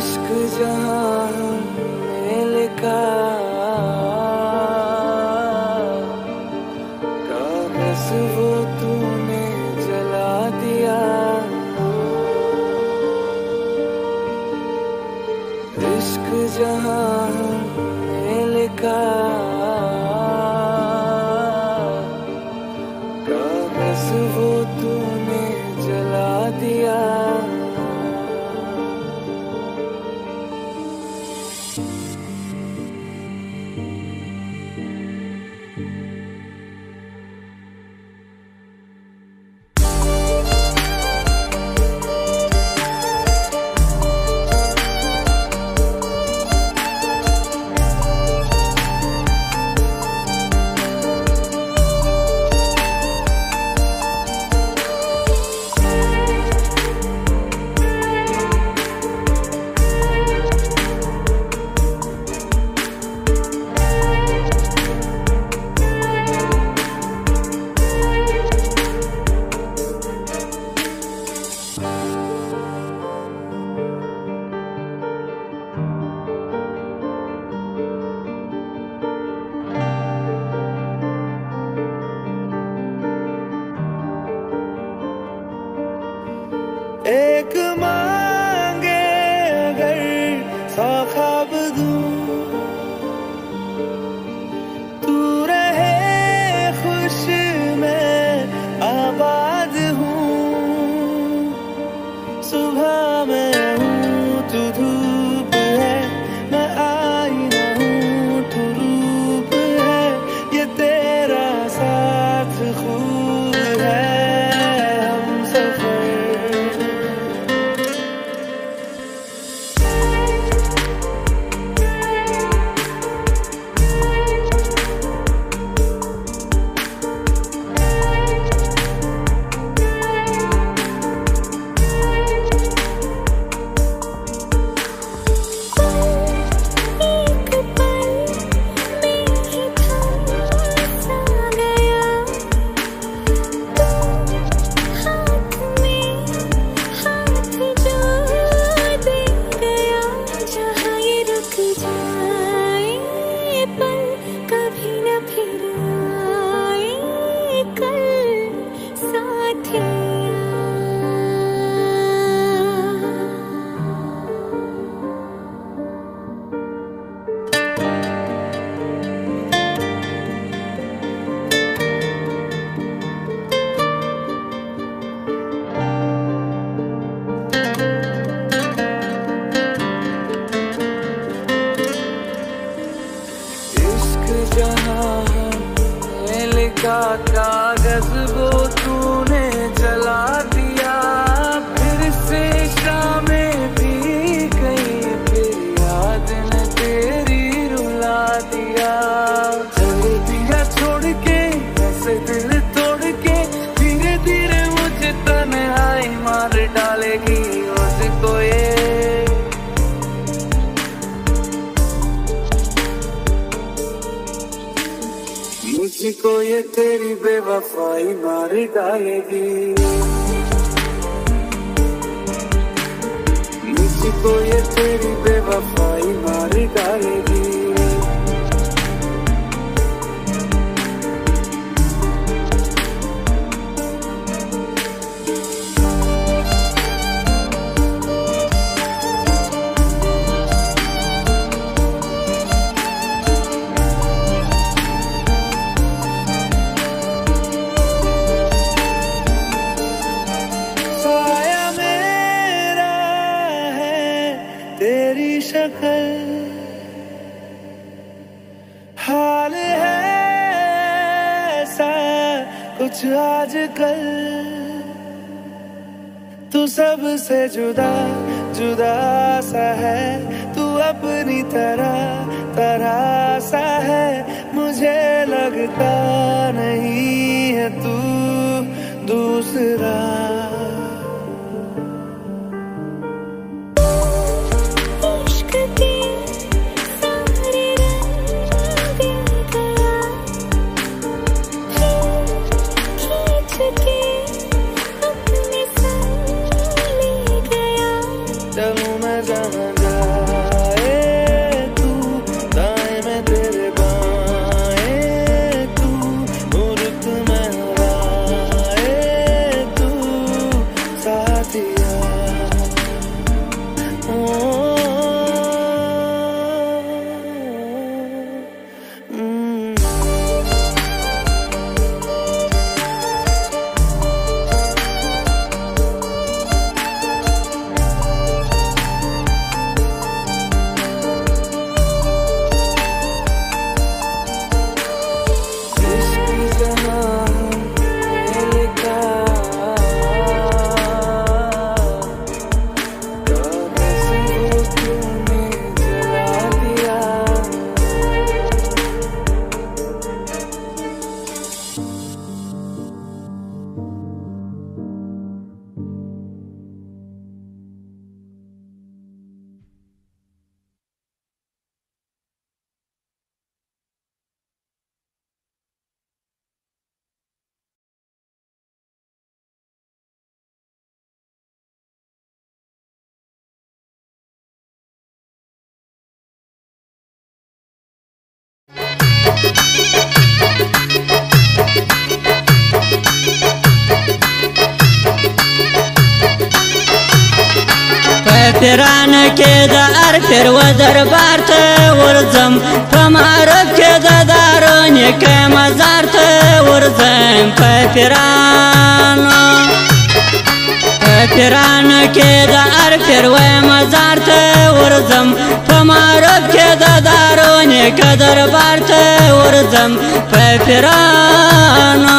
इश्क जहाँ हमने लिखा, कागज वो तूने जला दिया। इश्क जहाँ हमने लिखा, कागज वो तूने जला दिया। एक मांगे अगर 100 ख्वाब दूं, तू रहे खुश मैं आबाद हूँ। सुबह मैं हूँ तू धूप है, मैं आईना हूँ तू रूप है। ये तेरा साथ खूब है, हम सफर। जहाँ हमने लिखा, कागज वो तूने जला दिया। फिर से शामें भी गई, फिर याद ने तेरी रुला दिया। चल दिया छोड़ के ऐसे दिल तोड़ के, धीरे धीरे मुझे तन्हाई मार डालेगी। मुझको ये मुझको ये तेरी बेवफाई मार डालेगी। मुझको ये तेरी बेवफाई मार डालेगी। तेरी शक्ल हाल है ऐसा कुछ आजकल, तू सबसे जुदा जुदा सा है। तू अपनी तरह सा है, मुझे लगता नहीं है तू दूसरा। चलूं मैं जहाँ پیران کې د هر پیر و دربار ته ورځم په معرف کې د دارو نیکه مزار ته ورځم په پیرانو کې د هر پیر و مزار ته ورځم په معرف کې د دارو نیکه دربار ته ورځم په پیرانو